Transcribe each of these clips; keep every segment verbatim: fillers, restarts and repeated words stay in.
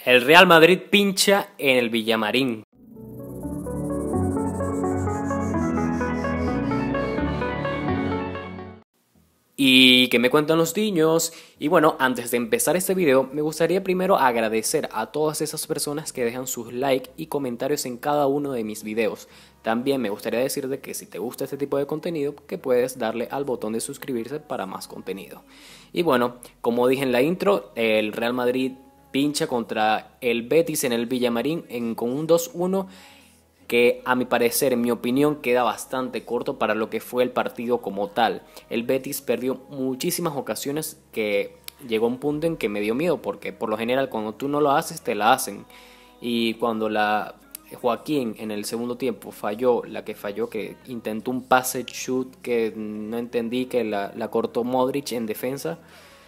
El Real Madrid pincha en el Villamarín. ¿Y qué me cuentan los niños? Y bueno, antes de empezar este video, me gustaría primero agradecer a todas esas personas que dejan sus likes y comentarios en cada uno de mis videos. También me gustaría decirte que si te gusta este tipo de contenido, que puedes darle al botón de suscribirse para más contenido. Y bueno, como dije en la intro, el Real Madrid pincha contra el Betis en el Villamarín en, con un dos uno que a mi parecer, en mi opinión, queda bastante corto para lo que fue el partido como tal. El Betis perdió muchísimas ocasiones que llegó a un punto en que me dio miedo, porque por lo general cuando tú no lo haces, te la hacen. Y cuando la Joaquín en el segundo tiempo falló, la que falló, que intentó un pase shoot que no entendí, que la, la cortó Modric en defensa,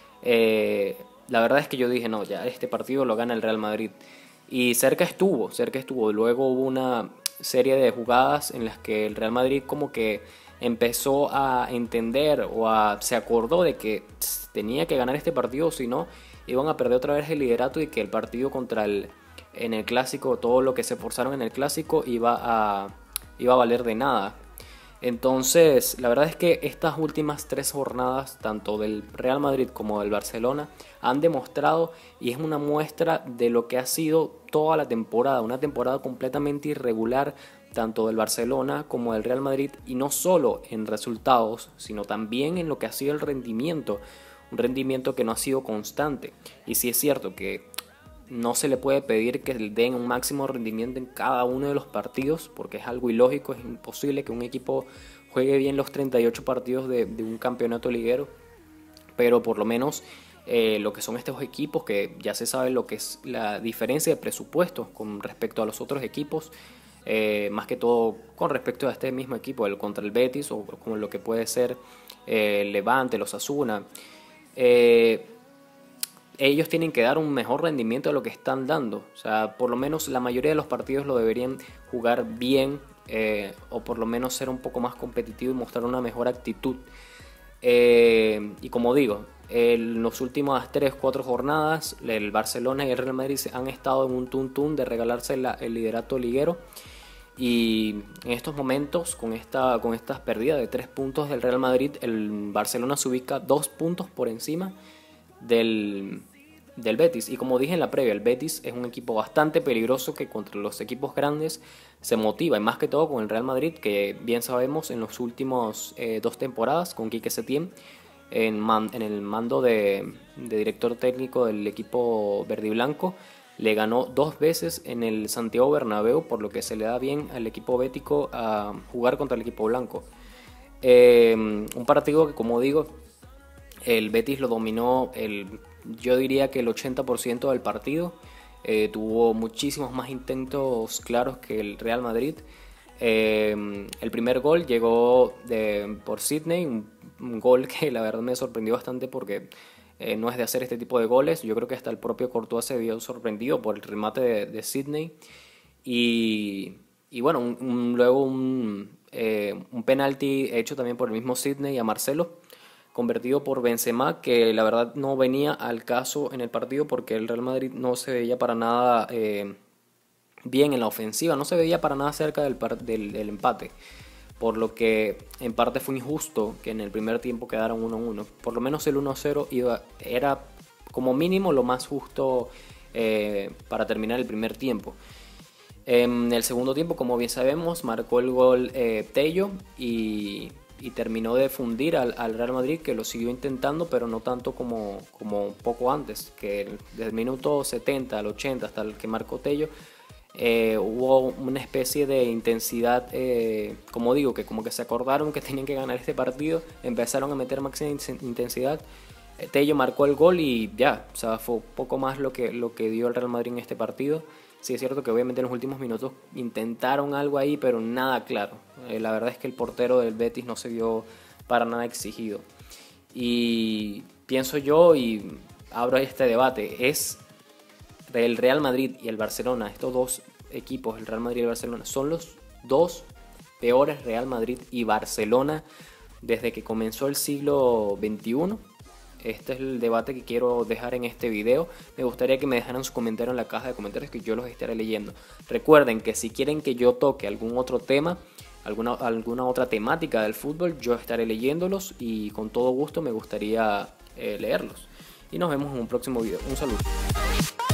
eh, la verdad es que yo dije, no, ya este partido lo gana el Real Madrid. Y cerca estuvo, cerca estuvo. Luego hubo una serie de jugadas en las que el Real Madrid como que empezó a entender o a, se acordó de que tss, tenía que ganar este partido, si no iban a perder otra vez el liderato y que el partido contra el en el clásico, todo lo que se forzaron en el clásico iba a, iba a valer de nada. Entonces, la verdad es que estas últimas tres jornadas, tanto del Real Madrid como del Barcelona, han demostrado y es una muestra de lo que ha sido toda la temporada, una temporada completamente irregular, tanto del Barcelona como del Real Madrid, y no solo en resultados, sino también en lo que ha sido el rendimiento, un rendimiento que no ha sido constante. Y sí es cierto que no se le puede pedir que den un máximo rendimiento en cada uno de los partidos, porque es algo ilógico, es imposible que un equipo juegue bien los treinta y ocho partidos de, de un campeonato liguero, pero por lo menos eh, lo que son estos equipos, que ya se sabe lo que es la diferencia de presupuestos con respecto a los otros equipos, eh, más que todo con respecto a este mismo equipo, el contra el Betis o como lo que puede ser eh, el Levante, los Asuna. Eh, ellos tienen que dar un mejor rendimiento de lo que están dando. O sea, por lo menos la mayoría de los partidos lo deberían jugar bien, eh, o por lo menos ser un poco más competitivo y mostrar una mejor actitud. Eh, y como digo, en las últimas tres cuatro jornadas, el Barcelona y el Real Madrid han estado en un tuntún de regalarse la, el liderato liguero. Y en estos momentos, con esta con estas pérdidas de tres puntos del Real Madrid, el Barcelona se ubica dos puntos por encima Del, del Betis. Y como dije en la previa, el Betis es un equipo bastante peligroso que contra los equipos grandes se motiva, y más que todo con el Real Madrid, que bien sabemos en los últimos eh, dos temporadas con Quique Setién en, man, en el mando de, de director técnico del equipo verde y blanco, le ganó dos veces en el Santiago Bernabéu, por lo que se le da bien al equipo bético a jugar contra el equipo blanco. Eh, un partido que, como digo, el Betis lo dominó, el, yo diría que el ochenta por ciento del partido. Eh, tuvo muchísimos más intentos claros que el Real Madrid. Eh, el primer gol llegó de, por Sidney, un, un gol que la verdad me sorprendió bastante porque eh, no es de hacer este tipo de goles. Yo creo que hasta el propio Courtois se vio sorprendido por el remate de, de Sidney. Y, y bueno, un, un, luego un, eh, un penalti hecho también por el mismo Sidney a Marcelo, convertido por Benzema, que la verdad no venía al caso en el partido porque el Real Madrid no se veía para nada eh, bien en la ofensiva, no se veía para nada cerca del, del, del empate, por lo que en parte fue injusto que en el primer tiempo quedaran uno a uno. Por lo menos el uno a cero iba, era como mínimo lo más justo eh, para terminar el primer tiempo. En el segundo tiempo, como bien sabemos, marcó el gol eh, Tello y... y terminó de fundir al, al Real Madrid, que lo siguió intentando, pero no tanto como, como poco antes, que desde el minuto setenta al ochenta hasta el que marcó Tello, eh, hubo una especie de intensidad, eh, como digo, que como que se acordaron que tenían que ganar este partido, empezaron a meter máxima intensidad. eh, Tello marcó el gol y ya, o sea, fue poco más lo que, lo que dio el Real Madrid en este partido. Sí es cierto que obviamente en los últimos minutos intentaron algo ahí, pero nada claro. Eh, la verdad es que el portero del Betis no se vio para nada exigido. Y pienso yo, y abro este debate, es el Real Madrid y el Barcelona, estos dos equipos, el Real Madrid y el Barcelona, son los dos peores Real Madrid y Barcelona desde que comenzó el siglo veintiuno. Este es el debate que quiero dejar en este video. Me gustaría que me dejaran su comentario en la caja de comentarios, que yo los estaré leyendo. Recuerden que si quieren que yo toque algún otro tema, alguna, alguna otra temática del fútbol, yo estaré leyéndolos y con todo gusto me gustaría eh, leerlos. Y nos vemos en un próximo video. Un saludo.